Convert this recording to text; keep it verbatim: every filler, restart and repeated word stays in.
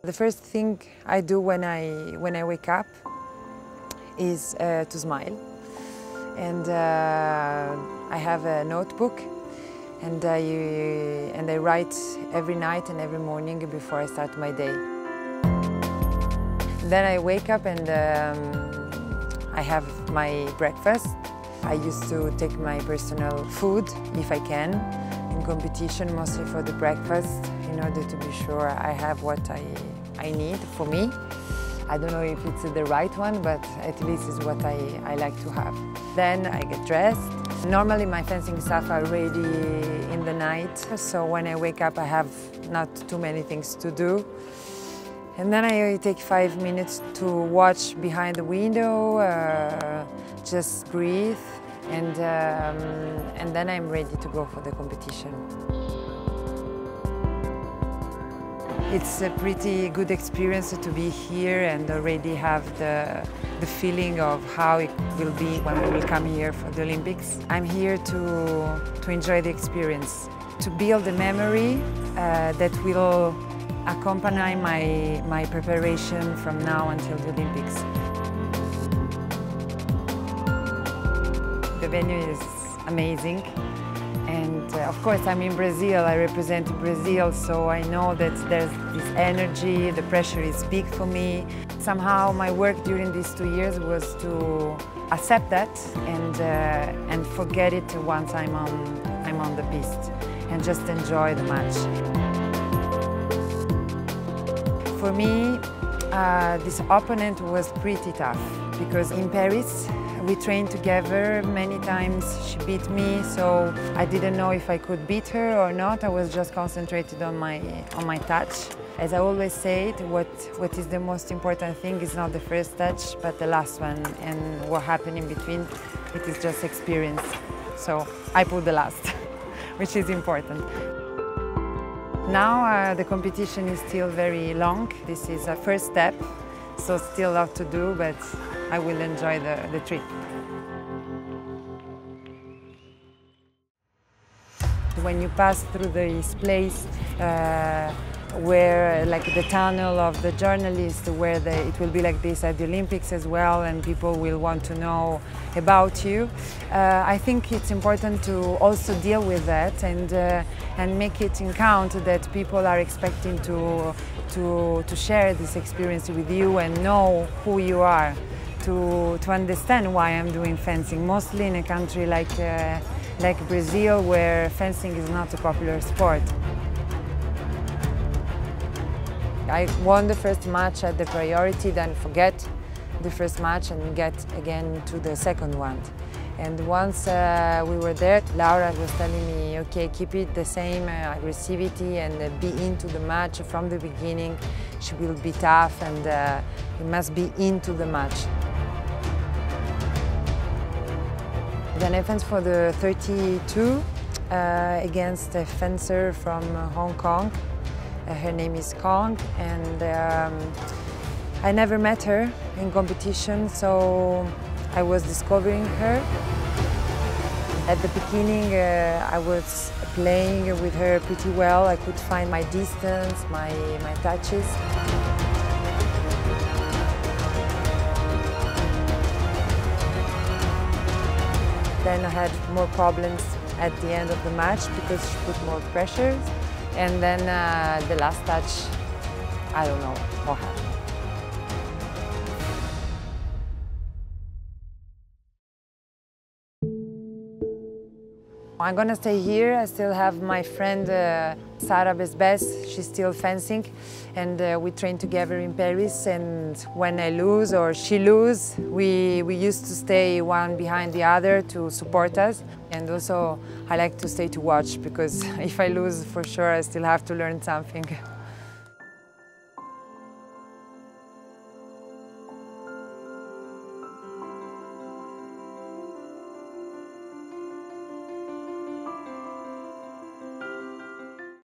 The first thing I do when I, when I wake up is uh, to smile. And uh, I have a notebook and I, and I write every night and every morning before I start my day. Then I wake up and um, I have my breakfast. I used to take my personal food, if I can, in competition, mostly for the breakfast, in order to be sure I have what I, I need for me. I don't know if it's the right one, but at least it's what I, I like to have. Then I get dressed. Normally my fencing stuff are ready in the night, so when I wake up I have not too many things to do. And then I take five minutes to watch behind the window, uh, just breathe, and, um, and then I'm ready to go for the competition. It's a pretty good experience to be here and already have the, the feeling of how it will be when we will come here for the Olympics. I'm here to, to enjoy the experience, to build a memory uh, that will accompany my, my preparation from now until the Olympics. The venue is amazing. And uh, of course I'm in Brazil, I represent Brazil, so I know that there's this energy, the pressure is big for me. Somehow my work during these two years was to accept that and, uh, and forget it once I'm on, I'm on the piste and just enjoy the match. For me, uh, this opponent was pretty tough because in Paris we trained together many times. She beat me, so I didn't know if I could beat her or not. I was just concentrated on my, on my touch. As I always say, what, what is the most important thing is not the first touch, but the last one. And what happened in between, it is just experience. So I put the last, which is important. Now uh, the competition is still very long. This is a first step, so still a lot to do, but I will enjoy the, the trip. When you pass through this place uh, where, like the tunnel of the journalists, where the, it will be like this at the Olympics as well, and people will want to know about you, uh, I think it's important to also deal with that and, uh, and make it in count that people are expecting to, to, to share this experience with you and know who you are. To, to understand why I'm doing fencing, mostly in a country like, uh, like Brazil, where fencing is not a popular sport. I won the first match at the priority, then forget the first match and get again to the second one. And once uh, we were there, Laura was telling me, okay, keep it the same uh, aggressivity and uh, be into the match from the beginning. She will be tough and uh, you must be into the match. Then I fenced for the thirty-two uh, against a fencer from Hong Kong. Uh, her name is Kong, and um, I never met her in competition, so I was discovering her. At the beginning, uh, I was playing with her pretty well. I could find my distance, my, my touches. Then I had more problems at the end of the match because she put more pressure. And then uh, the last touch, I don't know what happened. I'm gonna stay here. I still have my friend uh, Sarah Besbes. She's still fencing, and uh, we train together in Paris. And when I lose or she lose, we we used to stay one behind the other to support us. And also, I like to stay to watch because if I lose, for sure, I still have to learn something.